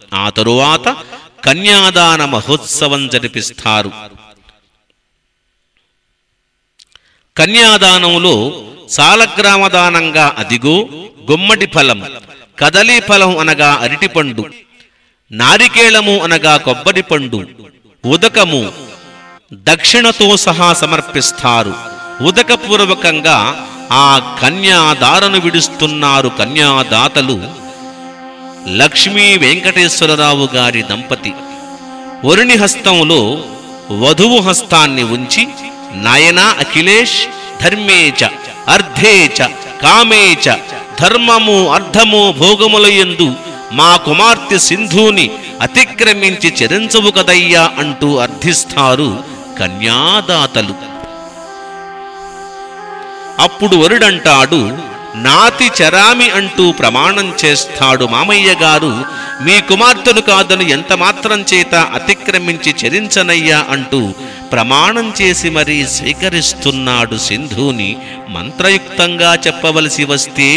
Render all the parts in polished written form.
ఆ తరువాత కన్యాదాన మహోత్సవం జరిపిస్తారు. కన్యాదానంలో సాలగ్రామదానంగా అదిగో గుమ్మడి ఫలం, కదలీ ఫలం అనగా అరటిపండు, నారికేళము అనగా కొబ్బరి పండు, ఉదకము దక్షిణతో సహా సమర్పిస్తారు. ఉదకపూర్వకంగా ఆ కన్యాదారను విడుస్తున్నారు కన్యాదాతలు లక్ష్మీ వెంకటేశ్వరరావు గారి దంపతి. వరుణి హస్తంలో వధువు హస్తాన్ని ఉంచి నయన అఖిలేష్ ధర్మేచ అర్ధేచ కామేచ ధర్మము అర్థము భోగములయందు మా కుమార్తె సింధుని అతిక్రమించి చెరించవు కదయ్యా అంటూ అర్థిస్తారు కన్యాదాతలు. అప్పుడు వరుడంటాడు, నాతి చరామి అంటూ ప్రమాణం చేస్తాడు. మామయ్య గారు మీ కుమార్తెను కాదని ఎంత మాత్రం చేత అతిక్రమించి చరించనయ్యా అంటూ ప్రమాణం చేసి మరీ స్వీకరిస్తున్నాడు సింధుని. మంత్రయుక్తంగా చెప్పవలసి వస్తే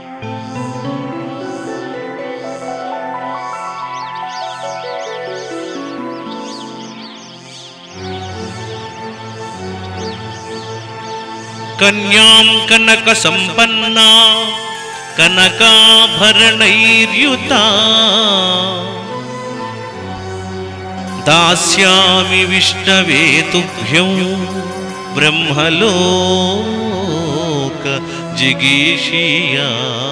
కన్యాం కనక సంపన్నా కనకాభరణైర్యుతా దాస్యామి విష్ణవే తుభ్యం బ్రహ్మలోక జిగీషియా.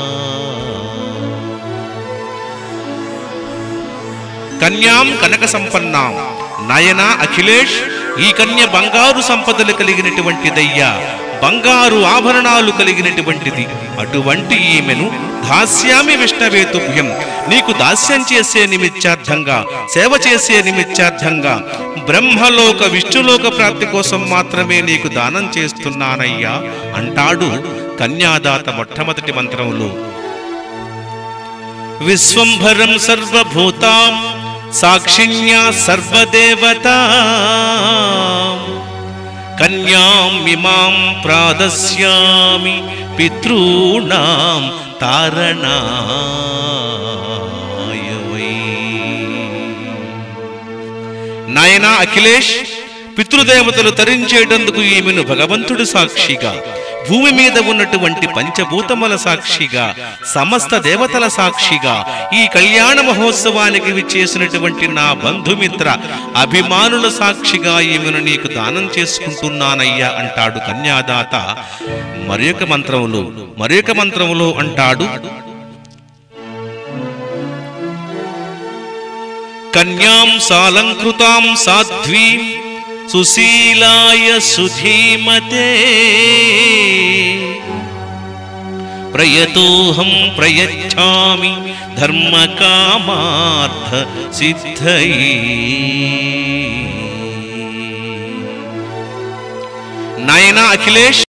కన్యాం కనక సంపన్నాం. నయన అఖిలేష్, ఈ కన్య బంగారు సంపదలు కలిగినటువంటిదయ్యా, బంగారు ఆభరణాలు కలిగినటువంటిది. అటువంటి ఈమెను దాస్యామి విష్ణవే తుభ్యం, నీకు దాస్యం చేసే నిమిత్తార్థంగా, సేవ చేసే నిమిత్తార్థంగా, బ్రహ్మలోక విష్ణులోక ప్రాప్తి కోసం మాత్రమే నీకు దానం చేస్తున్నానయ్యా అంటాడు కన్యాదాత మొట్టమొదటి మంత్రంలో. విశ్వంభరం సర్వభూతాం సాక్షిణ్యా సర్వదేవతా కన్యాం ఇమాం ప్రాదస్యామి పితॄణాం తారణాయ వై. నాయనా అఖిలేష్, పితృదేవతలు తరించేటందుకు ఈమెను భగవంతుడు సాక్షిగా, భూమి మీద ఉన్నటువంటి పంచభూతముల సాక్షిగా, సమస్త దేవతల సాక్షిగా ఈ కళ్యాణ మహోత్సవానికి విచ్చేసినటువంటి నా బంధుమిత్ర అభిమానుల సాక్షిగా ఈమెను నీకు దానం చేసుకుంటున్నానయ్యా అంటాడు కన్యాదాత. మరొక మంత్రములో అంటాడు, కన్యాం సాలంకృతాం సాధ్వీం సుశీలాయ సుధీమతే ప్రయతోహం ప్రయచ్ఛామి ధర్మకామార్థ సిద్ధయే. నాయనా అఖిలేష్,